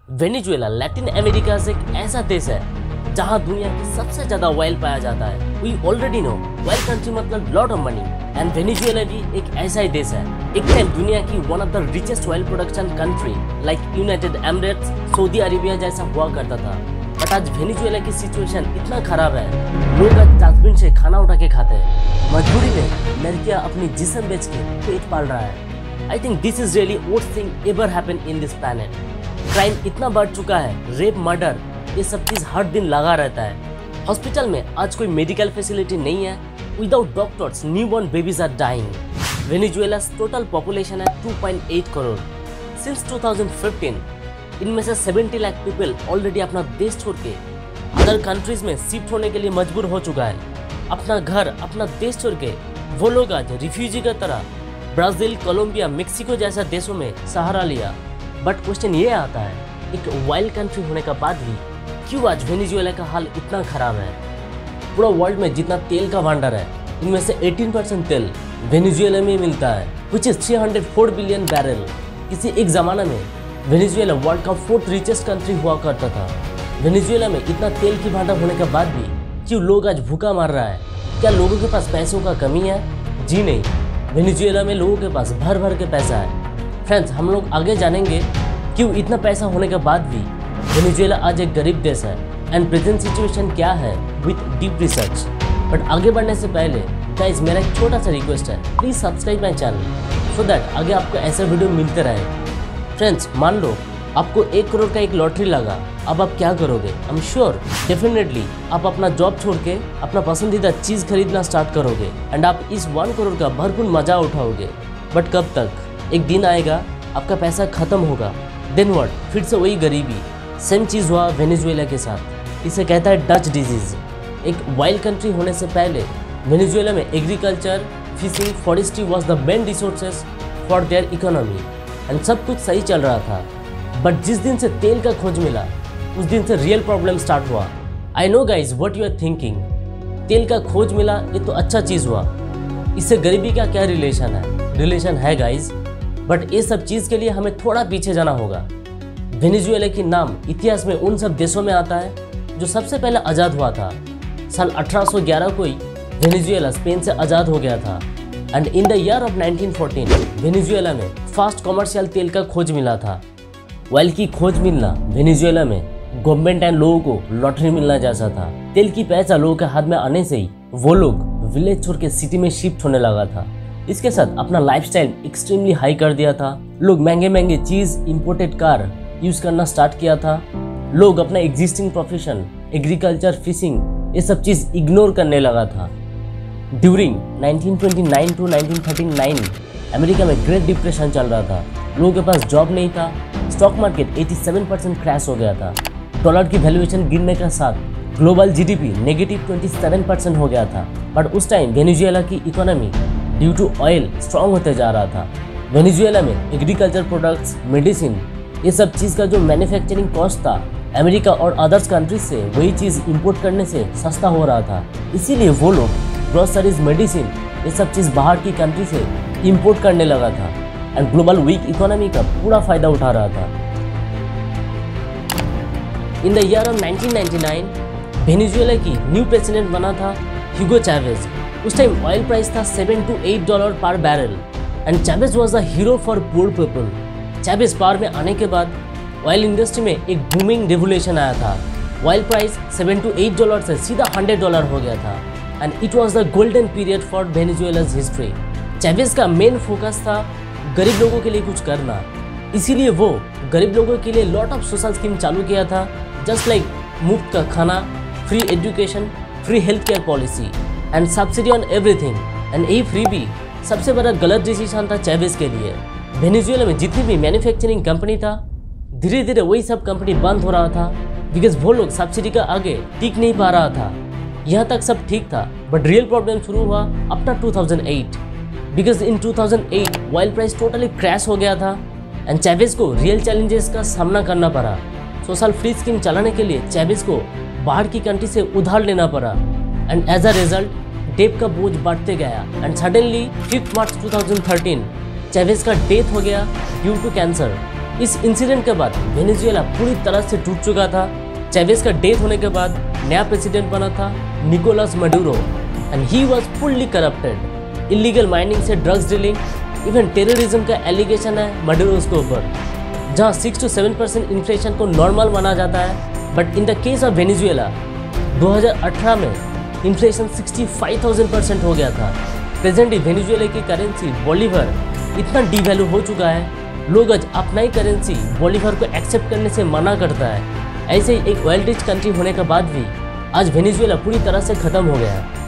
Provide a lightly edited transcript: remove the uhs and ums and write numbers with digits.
Venezuela Latin America से एक ऐसा देश है जहां दुनिया की सबसे ज्यादा ऑयल पाया जाता है। We already know oil country मतलब lot of money, and Venezuela भी एक ऐसा ही देश है। एक टाइम दुनिया की one of the richest oil production country like United Emirates, Saudi Arabia जैसा हुआ करता था। बट आज वेनेजुएला की सिचुएशन इतना खराब है, लोग आज डस्टबिन से खाना उठा के खाते हैं। मजबूरी में लड़कियां अपनी जिस्म बेच के पेट पाल रहा है। I think this is really worst thing ever happen in this planet. Crime इतना बढ़ चुका है, रेप, मर्डर, ये सब चीज हर दिन लगा रहता है। हॉस्पिटल में आज कोई मेडिकल फैसिलिटी नहीं है। Without doctors newborn babies are dying. Venezuela's total population है 2.8 करोड़। सिंस 2015 इनमें से 70 लाख पीपल ऑलरेडी अपना देश छोड़ के अदर कंट्रीज में शिफ्ट होने के लिए मजबूर हो चुका है। अपना घर, अपना देश छोड़ के वो लोग आज रिफ्यूजी की तरह ब्राजील, कोलंबिया, मेक्सिको जैसा देशों में सहारा लिया। बट क्वेश्चन ये आता है, एक वाइल्ड कंट्री होने का बाद भी क्यों आज वेनेजुएला का हाल इतना खराब है? पूरा वर्ल्ड में जितना तेल का भंडार है, इनमें से 18% तेल वेनेजुएला में मिलता है, विच इज 304 बिलियन बैरल। किसी एक जमाना में वेनेजुएला वर्ल्ड का 4th रिचेस्ट कंट्री हुआ करता था। वेनेजुएला में इतना तेल की भंडार होने के बाद भी क्यों लोग आज भूखा मर रहा है? क्या लोगों के पास पैसों का कमी है? जी नहीं, वेनेजुएला में लोगों के पास भर भर के पैसा है। फ्रेंड्स, हम लोग आगे जानेंगे क्यों इतना पैसा होने के बाद भी वेनेजुएला आज एक गरीब देश है एंड प्रेजेंट सिचुएशन क्या है विथ डीप रिसर्च। बट आगे बढ़ने से पहले गाइस, मेरा एक छोटा सा रिक्वेस्ट है, please subscribe my channel so that आगे आपको ऐसे वीडियो मिलते रहे। फ्रेंड्स, मान लो आपको 1 करोड़ का एक लॉटरी लगा, अब आप क्या करोगे? आई एम श्योर डेफिनेटली आप अपना जॉब छोड़ के अपना पसंदीदा चीज़ खरीदना स्टार्ट करोगे एंड आप इस 1 करोड़ का भरपूर मजा उठाओगे। बट कब तक? एक दिन आएगा आपका पैसा खत्म होगा, देन व्हाट? फिर से वही गरीबी। सेम चीज़ हुआ वेनेजुएला के साथ। इसे कहता है डच डिजीज़। एक वाइल्ड कंट्री होने से पहले वेनेजुएला में agriculture, fishing, forestry was the main resources for their economy and सब कुछ सही चल रहा था। बट जिस दिन से तेल का खोज मिला, उस दिन से रियल प्रॉब्लम स्टार्ट हुआ। I know guys what you are thinking, तेल का खोज मिला ये तो अच्छा चीज़ हुआ, इससे गरीबी का क्या रिलेशन है? रिलेशन है गाइज, बट ये सब चीज़ के लिए हमें थोड़ा पीछे जाना होगा। वेनेजुएला की नाम इतिहास में उन सब देशों में आता है जो सबसे पहले आज़ाद हुआ था। साल 1811 को ही वेनेजुएला स्पेन से आज़ाद हो गया था and in the year of 1914 Venezuela में फास्ट कमर्शियल तेल का खोज मिला था। ऑयल की खोज मिलना वेनेजुएला में गवर्नमेंट एंड लोगों को लॉटरी मिलना जैसा था। तेल की पैसा लोगों के हाथ में आने से ही वो लोग विलेज छोड़ के सिटी में शिफ्ट होने लगा था। इसके साथ अपना लाइफस्टाइल एक्सट्रीमली हाई कर दिया था। लोग महंगे महंगे चीज़, इंपोर्टेड कार यूज करना स्टार्ट किया था। लोग अपना एग्जिस्टिंग प्रोफेशन एग्रीकल्चर, फिशिंग, ये सब चीज़ इग्नोर करने लगा था। ड्यूरिंग 1929 टू 1939 अमेरिका में ग्रेट डिप्रेशन चल रहा था। लोगों के पास जॉब नहीं था। स्टॉक मार्केट 87% क्रैश हो गया था। डॉलर की वैल्यूएशन गिरने के साथ ग्लोबल जीडीपी नेगेटिव 27% हो गया था। बट उस टाइम वेनेजुएला की economy due to oil strong होते जा रहा था। वेनेजुएला में एग्रीकल्चर प्रोडक्ट्स, मेडिसिन, ये सब चीज़ का जो मैन्युफैक्चरिंग कॉस्ट था अमेरिका और अदर्स कंट्रीज से वही चीज़ इंपोर्ट करने से सस्ता हो रहा था। इसीलिए वो लोग ग्रोसरीज, मेडिसिन, ये सब चीज़ बाहर की कंट्री से इंपोर्ट करने लगा था एंड ग्लोबल वीक इकोनॉमी का पूरा फायदा उठा रहा था। In the year of 1999 Venezuela की न्यू प्रेसिडेंट बना था ह्यूगो चैवेज। उस टाइम ऑयल प्राइस था $7 to $8 पर barrel and Chavez was the hero for poor people. Chavez power में आने के बाद ऑयल इंडस्ट्री में एक बूमिंग रेवोल्यूशन आया था। ऑयल प्राइस $7 to $8 से सीधा $100 हो गया था and it was the golden period for Venezuela's हिस्ट्री। चैवेज का मेन फोकस था गरीब लोगों के लिए कुछ करना, इसीलिए वो गरीब लोगों के लिए लॉट ऑफ सोशल स्कीम चालू किया था, जस्ट लाइक मुफ्त का खाना, free education, free health care policy and subsidy on everything. And यही फ्री भी सबसे बड़ा गलत डिसीजन था चैवेज के लिए। वेनेजुएला में जितनी भी मैन्युफैक्चरिंग कंपनी था, धीरे धीरे वही सब कंपनी बंद हो रहा था बिकॉज वो लोग सब्सिडी का आगे टिक नहीं पा रहा था। यहाँ तक सब ठीक था, बट रियल प्रॉब्लम शुरू हुआ after 2008 because in 2008 oil price totally crash हो गया था एंड चैवेज को रियल चैलेंजेस का सामना करना पड़ा। सोशल फ्री स्कीम चलाने के लिए चैवेज को बाहर की कंट्री से उधार लेना पड़ा and as a result debt का बोझ बढ़ते गया एंड सडनली 5 मार्च 2013 चैवेज का डेथ हो गया ड्यू टू कैंसर। इस इंसिडेंट के बाद वेनेजुएला पूरी तरह से टूट चुका था। चैवेज का डेथ होने के बाद नया प्रेसिडेंट बना था Nicolas Maduro and he was fully corrupted. Illegal mining से ड्रग्स डीलिंग, इवन टेररिज्म का एलिगेशन है मडूरोस के ऊपर, जहां 6 to 7% इन्फ्लेशन को नॉर्मल माना जाता है। But in the case of Venezuela 2018 में इन्फ्लेशन 65,000% हो गया था। प्रेजेंटली वेनेजुएला की करेंसी बोलीवर इतना डीवैल्यू हो चुका है, लोग आज अपना ही करेंसी बोलीवर को एक्सेप्ट करने से मना करता है। ऐसे ही एक ऑयल रिच कंट्री होने के बाद भी आज वेनेजुएला पूरी तरह से ख़त्म हो गया है।